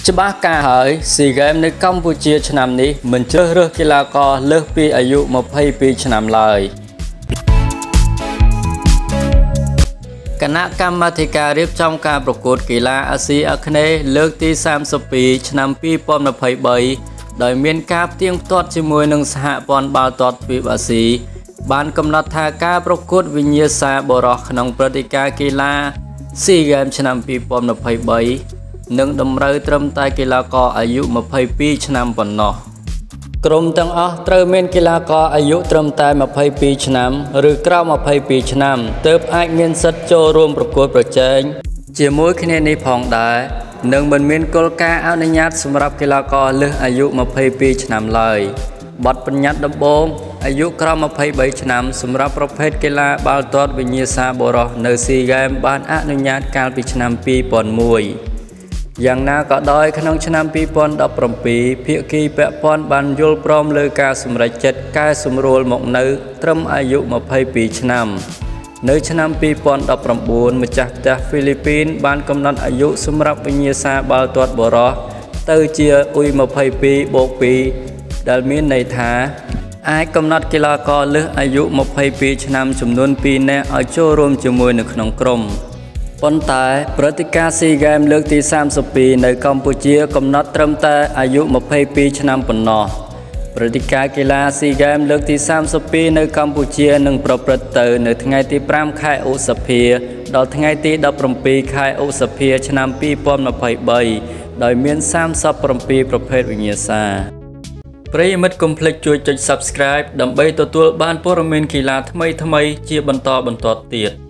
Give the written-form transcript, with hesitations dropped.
ច្បាស់ការហើយស៊ីហ្គេមនៅកម្ពុជាឆ្នាំនេះមិនជ្រើសរើសកីឡាករលើសពីអាយុ22ឆ្នាំឡើយគណៈកម្មាធិការរៀបចំការប្រកួតកីឡាអាស៊ីអាគ្នេយ៍លើកទី32ឆ្នាំ2023ដោយមានការផ្ទៀងផ្ទាត់ជាមួយនឹងសហព័ន្ធបាល់ទាត់ទ្វីបអាស៊ីបានកំណត់ថាការប្រកួតវិញ្ញាសាបុរសក្នុងព្រឹត្តិការណ៍កីឡាស៊ីហ្គេមឆ្នាំ2023នឹងតម្រូវត្រឹមតែកីឡាករអាយុ22ឆ្នាំប៉ុណ្ណោះក្រុមទាំងអស់ត្រូវមានកីឡាករអាយុត្រឹមតែ22ឆ្នាំឬក្រោម22ឆ្នាំទើបអាចមានសិទ្ធិចូលរួមប្រកួតប្រជែងជាមួយគ្នានេះផងដែរនិងមិនមានគោលការណ៍អនុញ្ញាតសម្រាប់កីឡាករលើសអាយុ22ឆ្នាំឡើយបទបញ្ញត្តិដំបូងអាយុក្រោម23ឆ្នាំសម្រាប់ប្រភេទកីឡាបាល់ទាត់វិញ្ញាសាបុរសនៅស៊ីហ្គេមបានអនុញ្ញាតកាលពីឆ្នាំ2001យ៉ាងណាក៏ដោយក្នុងឆ្នាំ2017ភាគីពាក់ព័ន្ធបានយល់ព្រមលើការសម្រេចចិត្តកែសម្រួលមកនៅត្រឹមអាយុ22ឆ្នាំនៅឆ្នាំ2019ម្ចាស់ផ្ទះហ្វីលីពីនបានកំណត់អាយុសម្រាប់វិញ្ញាសាបាល់ទាត់បុរសទៅជា22+2ដែលមានន័យថាអាចកំណត់កីឡាករលើសអាយុ22ឆ្នាំចំនួន2នាក់ឲ្យចូលរួមជាមួយនៅក្នុងក្រុមប៉ុន្តែព្រឹត្តិការណ៍ស៊ីហ្គេមលើកទី32នៅកម្ពុជាកំណត់ត្រឹមតែអាយុ22ឆ្នាំប៉ុណ្ណោះព្រឹត្តិការណ៍កីឡាស៊ីហ្គេមលើកទី32នៅកម្ពុជានឹងប្រព្រឹត្តទៅនៅថ្ងៃទី5ខែឧសភាដល់ថ្ងៃទី17ខែឧសភាឆ្នាំ2023ដោយមាន37ប្រភេទវិញ្ញាសាប្រិយមិត្តកុំភ្លេចជួយចុច Subscribe ដើម្បីទទួលបានព័ត៌មានកីឡាថ្មីៗជាបន្តបន្ទាប់ទៀត